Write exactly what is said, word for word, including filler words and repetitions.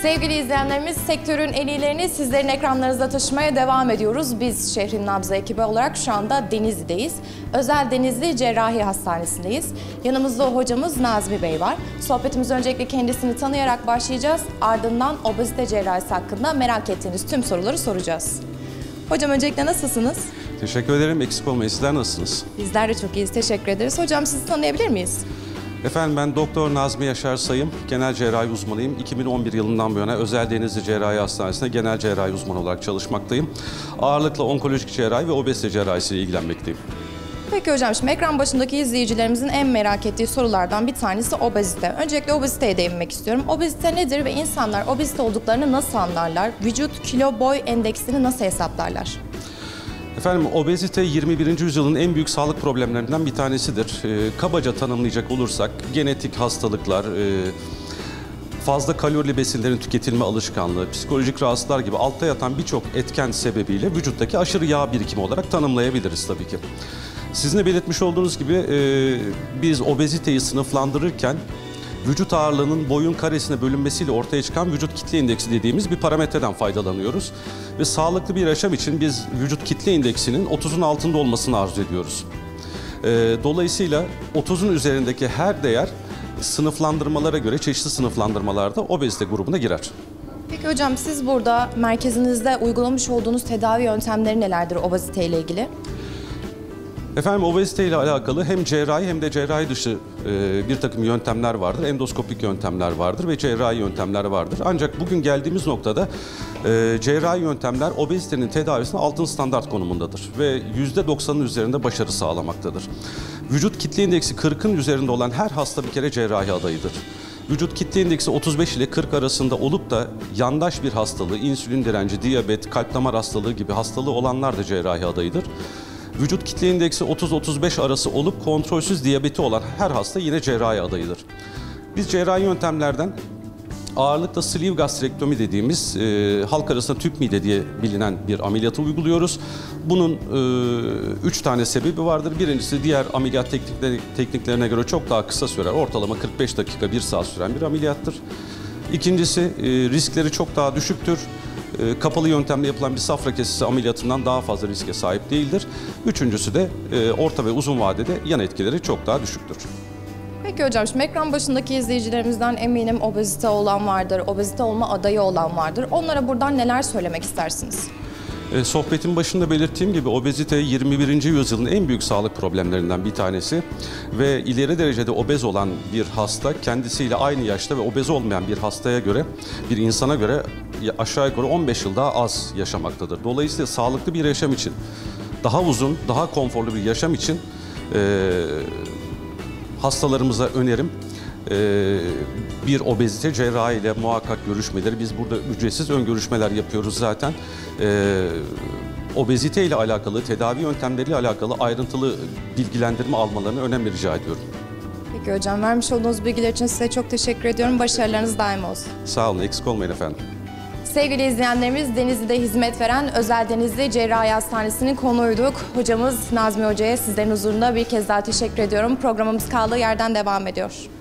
Sevgili izleyenlerimiz, sektörün en iyilerini sizlerin ekranlarınızda taşımaya devam ediyoruz. Biz Şehrin Nabzı ekibi olarak şu anda Denizli'deyiz. Özel Denizli Cerrahi Hastanesi'ndeyiz. Yanımızda hocamız Nazmi Bey var. Sohbetimiz öncelikle kendisini tanıyarak başlayacağız. Ardından obezite cerrahisi hakkında merak ettiğiniz tüm soruları soracağız. Hocam öncelikle nasılsınız? Teşekkür ederim. Eksik olmayın. Sizler nasılsınız? Bizler de çok iyiyiz. Teşekkür ederiz. Hocam sizi tanıyabilir miyiz? Efendim ben Doktor Nazmi Yaşar Sayım, genel cerrahi uzmanıyım. iki bin on bir yılından bu yana Özel Denizli Cerrahi Hastanesi'nde genel cerrahi uzmanı olarak çalışmaktayım. Ağırlıkla onkolojik cerrahi ve obezite cerrahisiyle ilgilenmekteyim. Peki hocam, şimdi ekran başındaki izleyicilerimizin en merak ettiği sorulardan bir tanesi obezite. Öncelikle obeziteye değinmek istiyorum. Obezite nedir ve insanlar obezite olduklarını nasıl anlarlar? Vücut kilo boy endeksini nasıl hesaplarlar? Efendim obezite yirmi birinci yüzyılın en büyük sağlık problemlerinden bir tanesidir. E, kabaca tanımlayacak olursak genetik hastalıklar, e, fazla kalorili besinlerin tüketilme alışkanlığı, psikolojik rahatsızlıklar gibi altta yatan birçok etken sebebiyle vücuttaki aşırı yağ birikimi olarak tanımlayabiliriz tabii ki. Sizin de belirtmiş olduğunuz gibi e, biz obeziteyi sınıflandırırken vücut ağırlığının boyun karesine bölünmesiyle ortaya çıkan vücut kitle indeksi dediğimiz bir parametreden faydalanıyoruz. Ve sağlıklı bir yaşam için biz vücut kitle indeksinin otuzun altında olmasını arzu ediyoruz. E, dolayısıyla otuzun üzerindeki her değer sınıflandırmalara göre çeşitli sınıflandırmalarda obezite grubuna girer. Peki hocam, siz burada merkezinizde uygulamış olduğunuz tedavi yöntemleri nelerdir obezite ile ilgili? Efendim obezite ile alakalı hem cerrahi hem de cerrahi dışı e, bir takım yöntemler vardır. Endoskopik yöntemler vardır ve cerrahi yöntemler vardır. Ancak bugün geldiğimiz noktada e, cerrahi yöntemler obezitenin tedavisine altın standart konumundadır ve yüzde doksanın üzerinde başarı sağlamaktadır. Vücut kitle indeksi kırkın üzerinde olan her hasta bir kere cerrahi adayıdır. Vücut kitle indeksi otuz beş ile kırk arasında olup da yandaş bir hastalığı, insülin direnci, diyabet, kalp damar hastalığı gibi hastalığı olanlar da cerrahi adayıdır. Vücut kitle indeksi otuz otuz beş arası olup kontrolsüz diyabeti olan her hasta yine cerrahi adayıdır. Biz cerrahi yöntemlerden ağırlıkla sleeve gastrektomi dediğimiz e, halk arasında tüp mide diye bilinen bir ameliyatı uyguluyoruz. Bunun e, üç tane sebebi vardır. Birincisi diğer ameliyat teknikleri, tekniklerine göre çok daha kısa sürer. Ortalama kırk beş dakika, bir saat süren bir ameliyattır. İkincisi e, riskleri çok daha düşüktür. Kapalı yöntemle yapılan bir safra kesesi ameliyatından daha fazla riske sahip değildir. Üçüncüsü de orta ve uzun vadede yan etkileri çok daha düşüktür. Peki hocam, şimdi ekran başındaki izleyicilerimizden eminim obezite olan vardır, obezite olma adayı olan vardır. Onlara buradan neler söylemek istersiniz? Sohbetin başında belirttiğim gibi obezite yirmi birinci yüzyılın en büyük sağlık problemlerinden bir tanesi ve ileri derecede obez olan bir hasta kendisiyle aynı yaşta ve obez olmayan bir hastaya göre, bir insana göre aşağı yukarı on beş yıl daha az yaşamaktadır. Dolayısıyla sağlıklı bir yaşam için, daha uzun, daha konforlu bir yaşam için e, hastalarımıza önerim e, bir obezite cerrahi ile muhakkak görüşmeleri. Biz burada ücretsiz ön görüşmeler yapıyoruz zaten. E, obezite ile alakalı, tedavi yöntemleriyle alakalı ayrıntılı bilgilendirme almalarını önemli rica ediyorum. Peki hocam, vermiş olduğunuz bilgiler için size çok teşekkür ediyorum. Başarılarınız daim olsun. Sağ olun, eksik olmayın efendim. Sevgili izleyenlerimiz, Denizli'de hizmet veren Özel Denizli Cerrahi Hastanesi'nin konuğuyduk. Hocamız Nazmi Hoca'ya sizlerin huzurunda bir kez daha teşekkür ediyorum. Programımız kaldığı yerden devam ediyor.